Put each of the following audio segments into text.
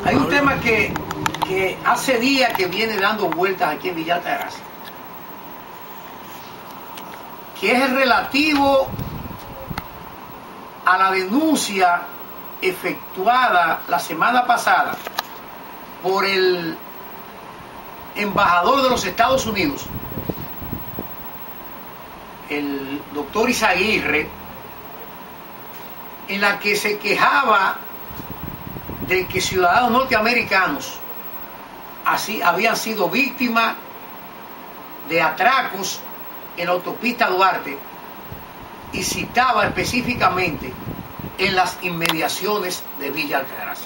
Hay un tema que hace días que viene dando vueltas aquí en Villa Altagracia, que es el relativo a la denuncia efectuada la semana pasada por el embajador de los Estados Unidos, el doctor Izaguirre, en la que se quejaba de que ciudadanos norteamericanos así habían sido víctimas de atracos en la autopista Duarte, y citaba específicamente en las inmediaciones de Villa Altagracia.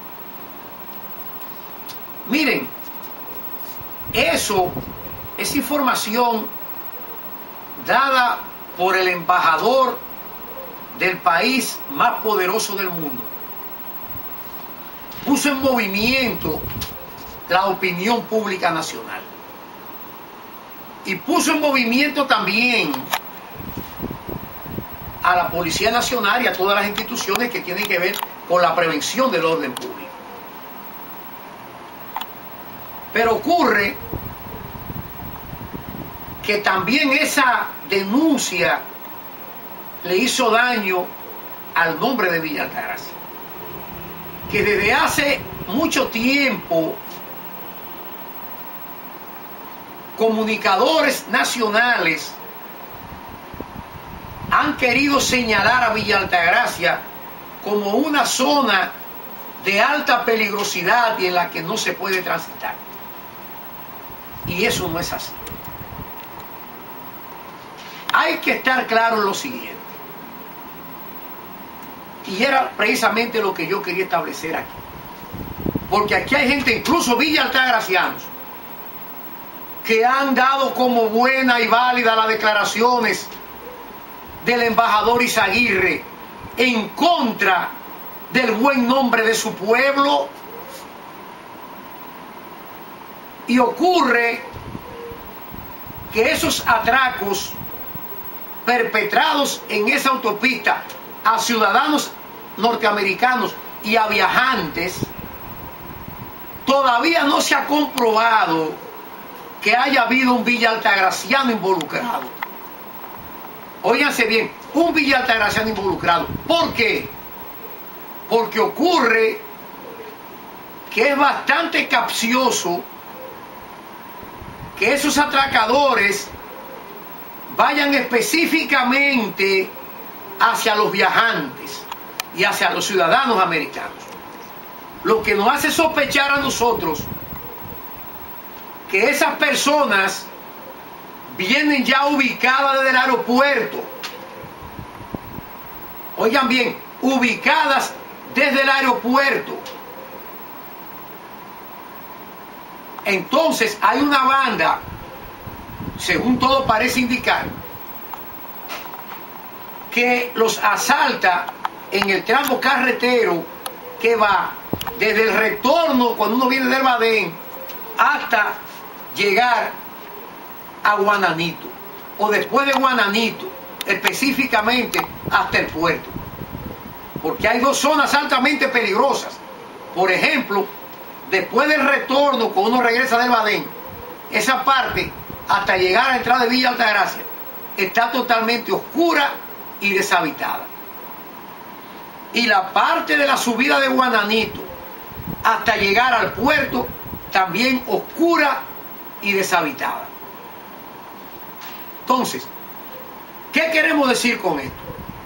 Miren, esa información dada por el embajador del país más poderoso del mundo puso en movimiento la opinión pública nacional y puso en movimiento también a la Policía Nacional y a todas las instituciones que tienen que ver con la prevención del orden público. Pero ocurre que también esa denuncia le hizo daño al nombre de Villa Altagracia, que desde hace mucho tiempo comunicadores nacionales han querido señalar a Villa Altagracia como una zona de alta peligrosidad y en la que no se puede transitar. Y eso no es así. Hay que estar claro en lo siguiente, y era precisamente lo que yo quería establecer aquí, porque aquí hay gente, incluso Villa Altagracianos, que han dado como buena y válida las declaraciones del embajador Izaguirre en contra del buen nombre de su pueblo. Y ocurre que esos atracos perpetrados en esa autopista a ciudadanos norteamericanos y a viajantes, todavía no se ha comprobado que haya habido un Villa Altagraciano involucrado. Óiganse bien, un Villa Altagraciano involucrado. ¿Por qué? Porque ocurre que es bastante capcioso que esos atracadores vayan específicamente hacia los viajantes y hacia los ciudadanos americanos, lo que nos hace sospechar a nosotros que esas personas vienen ya ubicadas desde el aeropuerto. Oigan bien, ubicadas desde el aeropuerto. Entonces hay una banda, según todo parece indicar, que los asalta en el tramo carretero que va desde el retorno, cuando uno viene del Badén, hasta llegar a Guananito, o después de Guananito, específicamente hasta el puerto, porque hay dos zonas altamente peligrosas. Por ejemplo, después del retorno, cuando uno regresa del Badén, esa parte hasta llegar a la entrada de Villa Altagracia está totalmente oscura y deshabitada, y la parte de la subida de Guananito hasta llegar al puerto también oscura y deshabitada. Entonces, ¿qué queremos decir con esto?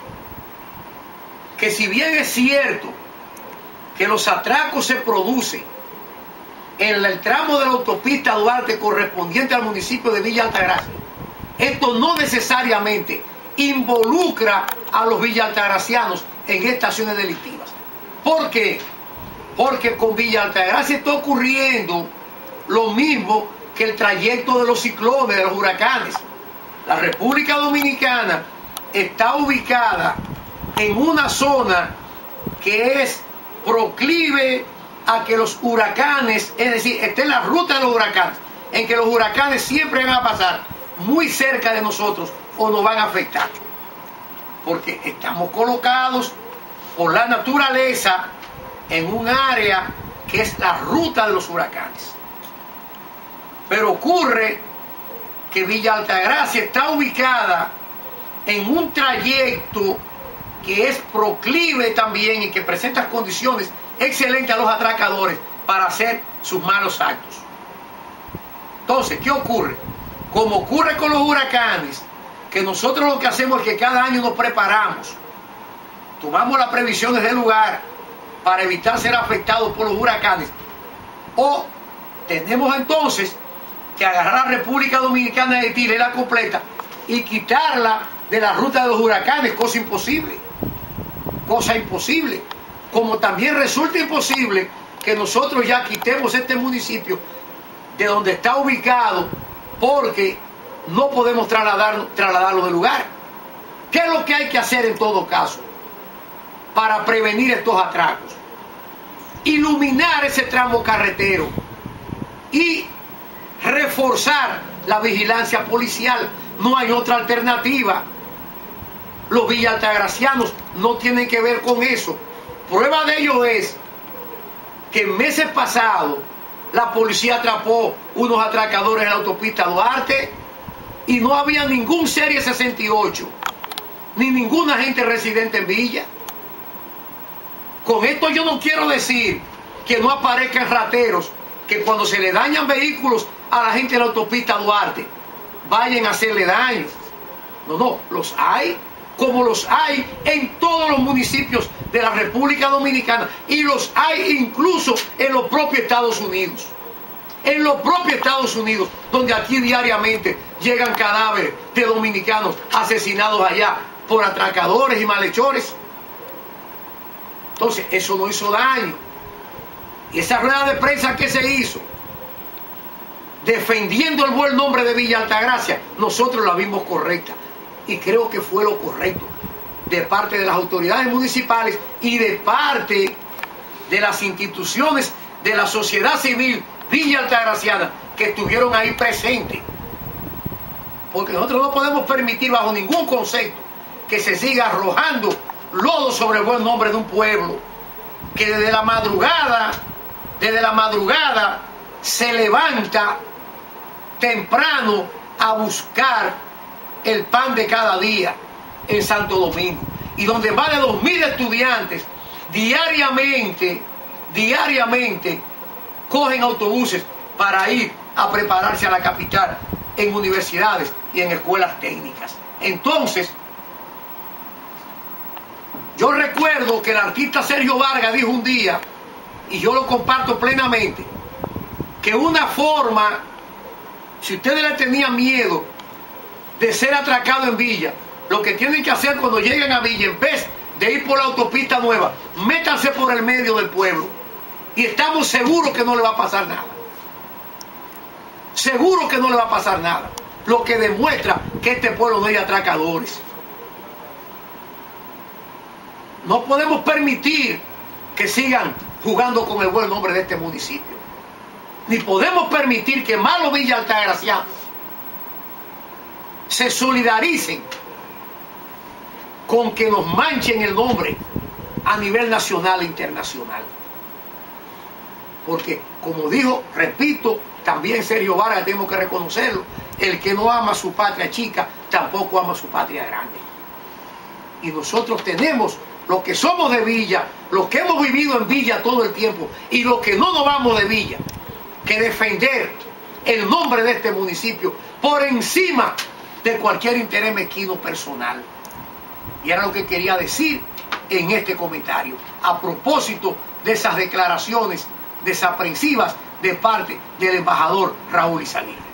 Que si bien es cierto que los atracos se producen en el tramo de la autopista Duarte correspondiente al municipio de Villa Altagracia, esto no necesariamente involucra a los villaltagracianos en estas acciones delictivas. ¿Por qué? Porque con Villa Altagracia está ocurriendo lo mismo que el trayecto de los ciclones, de los huracanes. La República Dominicana está ubicada en una zona que es proclive a que los huracanes, es decir, está en la ruta de los huracanes, en que los huracanes siempre van a pasar muy cerca de nosotros o nos van a afectar, porque estamos colocados por la naturaleza en un área que es la ruta de los huracanes. Pero ocurre que Villa Altagracia está ubicada en un trayecto que es proclive también y que presenta condiciones excelentes a los atracadores para hacer sus malos actos. Entonces, ¿qué ocurre? Como ocurre con los huracanes, que nosotros lo que hacemos es que cada año nos preparamos, tomamos las previsiones del lugar para evitar ser afectados por los huracanes, o tenemos entonces que agarrar a la República Dominicana de Haití, la completa, y quitarla de la ruta de los huracanes, cosa imposible, como también resulta imposible que nosotros ya quitemos este municipio de donde está ubicado, porque no podemos trasladarlo del lugar. ¿Qué es lo que hay que hacer en todo caso para prevenir estos atracos? Iluminar ese tramo carretero y reforzar la vigilancia policial. No hay otra alternativa. Los villaltagracianos no tienen que ver con eso. Prueba de ello es que meses pasados la policía atrapó unos atracadores en la autopista Duarte y no había ningún Serie 68 ni ningún agente residente en Villa. Con esto yo no quiero decir que no aparezcan rateros que cuando se le dañan vehículos a la gente de la autopista Duarte vayan a hacerle daño. No, los hay, como los hay en todos los municipios de la República Dominicana, y los hay incluso en los propios Estados Unidos. En los propios Estados Unidos, donde aquí diariamente llegan cadáveres de dominicanos asesinados allá por atracadores y malhechores. Entonces, eso no hizo daño. Y esa rueda de prensa que se hizo, defendiendo el buen nombre de Villa Altagracia, nosotros la vimos correcta. Y creo que fue lo correcto de parte de las autoridades municipales y de parte de las instituciones de la sociedad civil Villa Altagraciana que estuvieron ahí presentes. Porque nosotros no podemos permitir bajo ningún concepto que se siga arrojando lodo sobre el buen nombre de un pueblo que desde la madrugada se levanta temprano a buscar el pan de cada día en Santo Domingo, y donde más de 2.000 estudiantes diariamente cogen autobuses para ir a prepararse a la capital en universidades y en escuelas técnicas. Entonces, yo recuerdo que el artista Sergio Vargas dijo un día, y yo lo comparto plenamente, que una forma, si ustedes le tenían miedo de ser atracado en Villa, lo que tienen que hacer cuando lleguen a Villa, en vez de ir por la autopista nueva, métanse por el medio del pueblo y estamos seguros que no le va a pasar nada. Seguro que no le va a pasar nada. Lo que demuestra que este pueblo no hay atracadores. No podemos permitir que sigan jugando con el buen nombre de este municipio. Ni podemos permitir que malos Villa Altagracianos se solidaricen con que nos manchen el nombre a nivel nacional e internacional. Porque, como dijo, repito, también Sergio Vargas, tenemos que reconocerlo, el que no ama su patria chica, tampoco ama su patria grande. Y nosotros tenemos, los que somos de Villa, los que hemos vivido en Villa todo el tiempo, y los que no nos vamos de Villa, que defender el nombre de este municipio por encima de cualquier interés mezquino personal. Y era lo que quería decir en este comentario, a propósito de esas declaraciones desaprensivas de parte del embajador Raúl Izaguirre.